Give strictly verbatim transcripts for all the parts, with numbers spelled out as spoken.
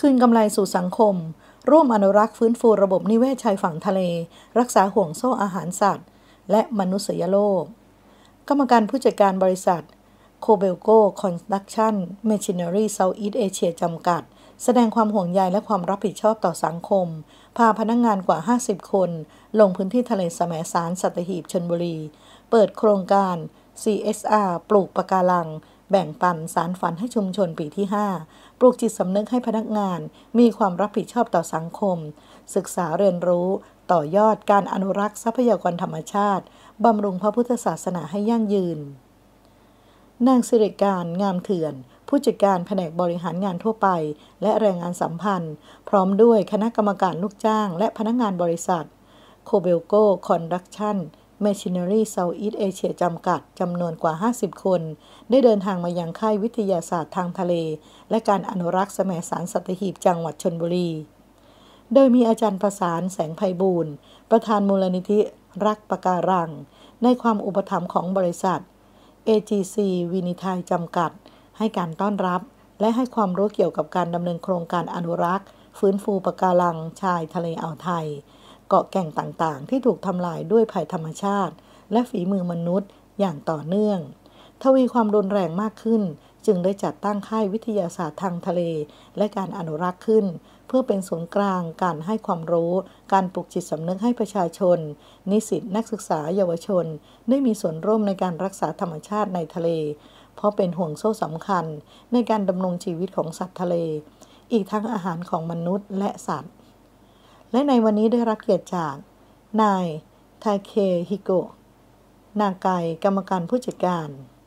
นกำไรสู่สังคมร่วมอนุรักษ์ฟื้นฟูระบบนิเวศชายฝั่งทะเลรักษาห่วงโซ่อาหารสัตว์และมนุษยโลกกรรมการผู้จัดการบริษัท Kobelco Construction Machinery Southeast Asia จำกัดแสดงความห่วงใยและความรับผิดชอบต่อสังคมพาพนักงานกว่าห้าสิบคนลงพื้นที่ทะเลแสมสารสัตหีบชลบุรีเปิดโครงการ ซี เอส อาร์ ปลูกปะการังแบ่งปันสารฝันให้ชุมชนปีที่ห้าปลูกจิตสำนึกให้พนักงานมีความรับผิดชอบต่อสังคมศึกษาเรียนรู้ต่อยอดการอนุรักษ์ทรัพยากรธรรมชาติบำรุงพระพุทธศาสนาให้ยั่งยืนนางสิริการงามเถื่อนผู้จัดการแผนกบริหารงานทั่วไปและแรงงานสัมพันธ์พร้อมด้วยคณะกรรมการลูกจ้างและพนักงานบริษัท Kobelco Construction Machinery Southeast Asia จำกัดจำนวนกว่าห้าสิบคนได้เดินทางมายังค่ายวิทยาศาสตร์ทางทะเลและการอนุรักษ์แสมสารสัตหีบจังหวัดชลบุรีโดยมีอาจารย์ประสานแสงไพบูลย์ประธานมูลนิธิรักปะการังในความอุปถัมภ์ของบริษัท เอ จี ซี วินิไทยจำกัดให้การต้อนรับและให้ความรู้เกี่ยวกับการดำเนินโครงการอนุรักษ์ฟื้นฟูปะการังชายทะเลอ่าวไทยเกาะแก่งต่างๆที่ถูกทำลายด้วยภัยธรรมชาติและฝีมือมนุษย์อย่างต่อเนื่องทวีความรุนแรงมากขึ้นจึงได้จัดตั้งค่ายวิทยาศาสตร์ทางทะเลและการอนุรักษ์ขึ้นเพื่อเป็นศูนย์กลางการให้ความรู้การปลุกจิตสำนึกให้ประชาชนนิสิตนักศึกษาเยาวชนได้มีส่วนร่วมในการรักษาธรรมชาติในทะเลเพราะเป็นห่วงโซ่สำคัญในการดำรงชีวิตของสัตว์ทะเลอีกทั้งอาหารของมนุษย์และสัตว์และในวันนี้ได้รับเกียรติจากนายทาเคฮิโกะนากายกรรมการผู้จัดการ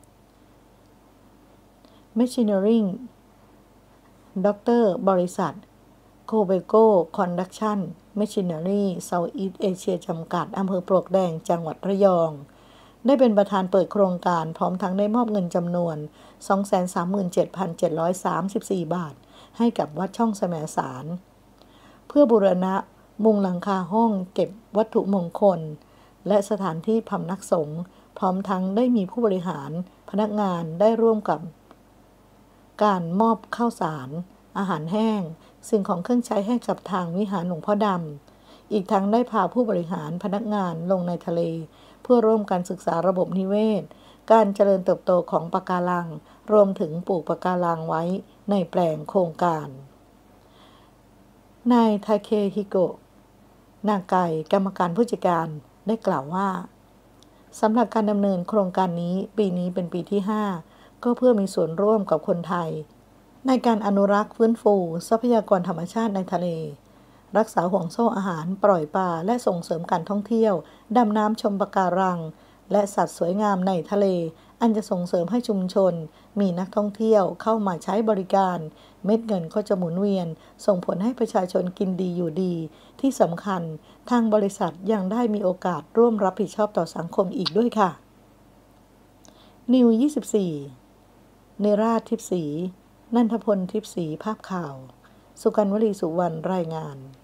Machinery ด็อกเตอร์บริษัท Kobelco Construction Machinery Southeast Asia จำกัดอำเภอปลวกแดงจังหวัดระยองได้เป็นประธานเปิดโครงการพร้อมทั้งได้มอบเงินจำนวน สองแสนสามหมื่นเจ็ดพันเจ็ดร้อยสามสิบสี่ บาทให้กับวัดช่องแสมสารเพื่อบูรณะมุงหลังคาห้องเก็บวัตถุมงคลและสถานที่พำนักสงฆ์พร้อมทั้งได้มีผู้บริหารพนักงานได้ร่วมกับการมอบข้าวสารอาหารแห้งสิ่งของเครื่องใช้ให้กับทางวิหารหลวงพ่อดำอีกทั้งได้พาผู้บริหารพนักงานลงในทะเลเพื่อร่วมกันศึกษาระบบนิเวศการเจริญเติบโตของปะการังรวมถึงปลูกปะการังไว้ในแปลงโครงการนายทาเคฮิโกะนากายกรรมการผู้จัดการได้กล่าวว่าสำหรับการดำเนินโครงการนี้ปีนี้เป็นปีที่ห้าก็เพื่อมีส่วนร่วมกับคนไทยในการอนุรักษ์ฟื้นฟูทรัพยากรธรรมชาติในทะเลรักษาห่วงโซ่อาหารปล่อยปลาและส่งเสริมการท่องเที่ยวดำน้ำชมปะการังและสัตว์สวยงามในทะเลอันจะส่งเสริมให้ชุมชนมีนักท่องเที่ยวเข้ามาใช้บริการเม็ดเงินก็จะหมุนเวียนส่งผลให้ประชาชนกินดีอยู่ดีที่สำคัญทางบริษัทยังได้มีโอกาสร่วมรับผิดชอบต่อสังคมอีกด้วยค่ะนิวยี่สิบสี่เนราทิพย์ศรีนันทพลทิพย์ศรีภาพข่าวสุกัญญ์วลีสุวรรณรายงาน